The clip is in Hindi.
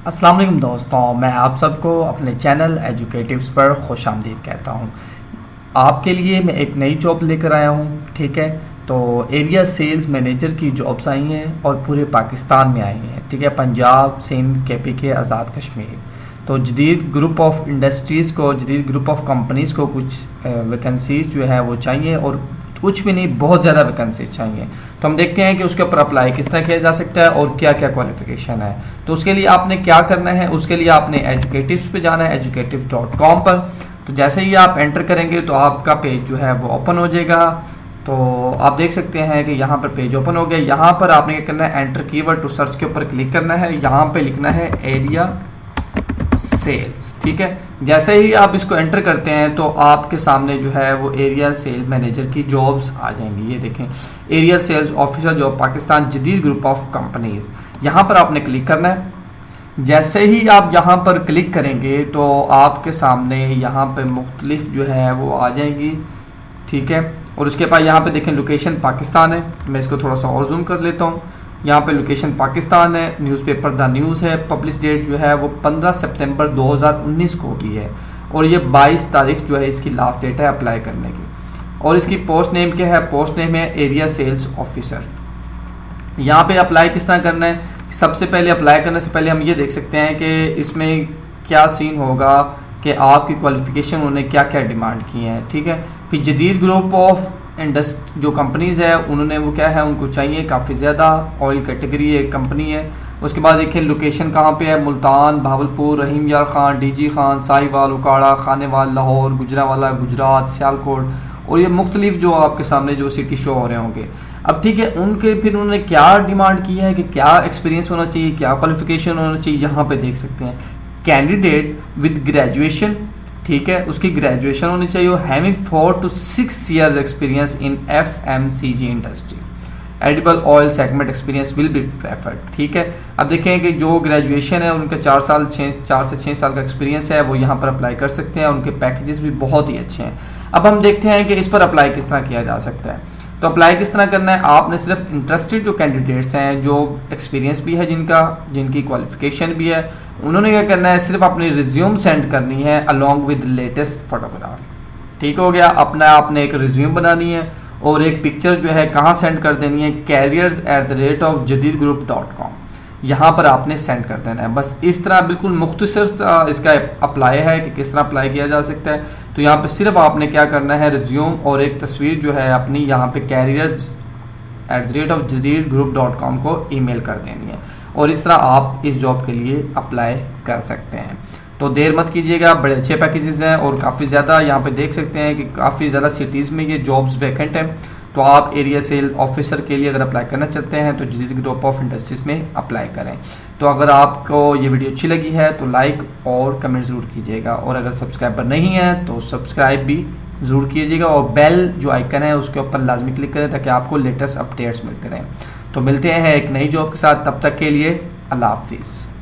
अस्सलाम वालेकुम दोस्तों, मैं आप सबको अपने चैनल एजुकेटिव्स पर खुशामदीद कहता हूँ। आपके लिए मैं एक नई जॉब लेकर आया हूँ। ठीक है, तो एरिया सेल्स मैनेजर की जॉब्स आई हैं और पूरे पाकिस्तान में आई हैं। ठीक है, पंजाब, सिंध, KPK, आज़ाद कश्मीर। तो जदीद ग्रुप ऑफ इंडस्ट्रीज़ को, जदीद ग्रुप ऑफ कंपनीज़ को कुछ वैकेंसीज़ जो है वो चाहिए, और कुछ भी नहीं, बहुत ज़्यादा वैकेंसीज चाहिए। तो हम देखते हैं कि उसके ऊपर अप्लाई किस तरह किया जा सकता है और क्या क्या क्वालिफिकेशन है। तो उसके लिए आपने क्या करना है, उसके लिए आपने एजुकेटिव्स पे जाना है, educativz.com पर। तो जैसे ही आप एंटर करेंगे तो आपका पेज जो है वो ओपन हो जाएगा। तो आप देख सकते हैं कि यहाँ पर पेज ओपन हो गया। यहाँ पर आपने क्या करना है, एंटर कीवर्ड टू सर्च के ऊपर क्लिक करना है। यहाँ पे लिखना है एरिया सेल्स। ठीक है, जैसे ही आप इसको एंटर करते हैं तो आपके सामने जो है वो एरिया सेल्स मैनेजर की जॉब्स आ जाएंगी। ये देखें, area sales officer job Pakistan, Jadeed group of companies. यहाँ पर आपने क्लिक करना है। जैसे ही आप यहाँ पर क्लिक करेंगे तो आपके सामने यहाँ पे मुख्तलिफ जो है वो आ जाएंगी। ठीक है, और उसके बाद यहाँ पे देखें लोकेशन पाकिस्तान है। मैं इसको थोड़ा सा और जूम कर लेता हूँ। यहाँ पे लोकेशन पाकिस्तान है। न्यूज़पेपर द न्यूज़ है। पब्लिश डेट जो है वो 15 सितंबर 2019 को की है, और ये 22 तारीख जो है इसकी लास्ट डेट है अप्लाई करने की। और इसकी पोस्ट नेम क्या है, पोस्ट नेम है एरिया सेल्स ऑफिसर। यहाँ पे अप्लाई किस तरह करना है, सबसे पहले अप्लाई करने से पहले हम ये देख सकते हैं कि इसमें क्या सीन होगा कि आपकी क्वालिफिकेशन उन्होंने क्या क्या डिमांड की है। ठीक है, फिर जदीद ग्रुप ऑफ जो कंपनीज़ है उन्होंने वो क्या है, उनको चाहिए काफ़ी ज़्यादा। ऑयल कैटेगरी एक कंपनी है। उसके बाद देखिए लोकेशन कहाँ पे है, मुल्तान, भावलपुर, रहीम यार खान, DG खान, साहिवाल, उकाड़ा, खानेवाल, लाहौर, गुजरावाला, गुजरात, सियालकोट, और ये मुख्तलिफ जो आपके सामने जो सिटी शो हो रहे होंगे। अब ठीक है, उनके फिर उन्होंने क्या डिमांड की है कि क्या एक्सपीरियंस होना चाहिए, क्या क्वालिफिकेशन होना चाहिए, यहाँ पे देख सकते हैं। कैंडिडेट विद ग्रेजुएशन, ठीक है, उसकी ग्रेजुएशन होनी चाहिए, और having 4 to 6 years experience in FMCG industry. Edible oil segment experience will be preferred. ठीक है, अब देखें कि जो ग्रेजुएशन है उनका 4 से 6 साल का एक्सपीरियंस है, वो यहाँ पर अप्लाई कर सकते हैं। उनके पैकेजेस भी बहुत ही अच्छे हैं। अब हम देखते हैं कि इस पर अप्लाई किस तरह किया जा सकता है। तो अप्लाई किस तरह करना है, आपने सिर्फ इंटरेस्टेड जो कैंडिडेट्स हैं, जो एक्सपीरियंस भी है जिनका, जिनकी क्वालिफिकेशन भी है, उन्होंने क्या करना है, सिर्फ अपनी रिज्यूम सेंड करनी है अलोंग विद लेटेस्ट फोटोग्राफ। ठीक हो गया, अपना आपने एक रिज्यूम बनानी है और एक पिक्चर जो है कहाँ सेंड कर देनी है, careers@jadidgroup.com, यहाँ पर आपने सेंड कर देना है। बस इस तरह बिल्कुल मुख्तसर इसका अप्लाई है कि किस तरह अप्लाई किया जा सकता है। तो यहाँ पे सिर्फ आपने क्या करना है, रिज्यूम और एक तस्वीर जो है अपनी यहाँ पे careers@jadidgroup.com को ईमेल कर देनी है, और इस तरह आप इस जॉब के लिए अप्लाई कर सकते हैं। तो देर मत कीजिएगा, बड़े अच्छे पैकेजेस हैं और काफ़ी ज़्यादा यहाँ पे देख सकते हैं कि काफ़ी ज़्यादा सिटीज़ में ये जॉब्स वैकेंट हैं। तो आप एरिया सेल ऑफिसर के लिए अगर अप्लाई करना चाहते हैं तो जदीद ग्रुप ऑफ इंडस्ट्रीज़ में अप्लाई करें। तो अगर आपको ये वीडियो अच्छी लगी है तो लाइक और कमेंट ज़रूर कीजिएगा, और अगर सब्सक्राइबर नहीं है तो सब्सक्राइब भी ज़रूर कीजिएगा, और बेल जो आइकन है उसके ऊपर लाजमी क्लिक करें ताकि आपको लेटेस्ट अपडेट्स मिलते रहें। तो मिलते हैं एक नई जॉब के साथ, तब तक के लिए अल्लाह हाफिज़।